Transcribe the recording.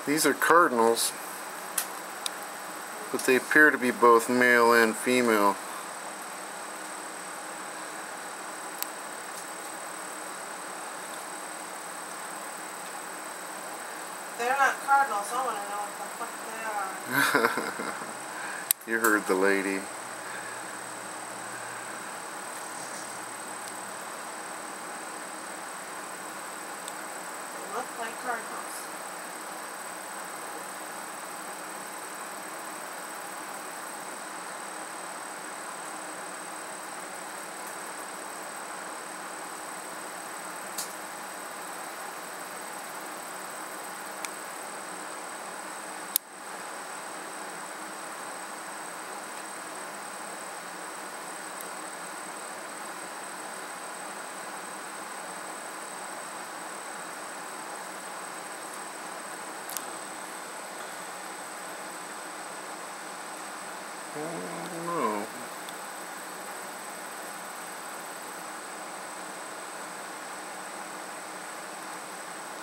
These are Cardinals, but they appear to be both male and female. They're not Cardinals, I want to know what the fuck they are. You heard the lady. They look like Cardinals. I don't know.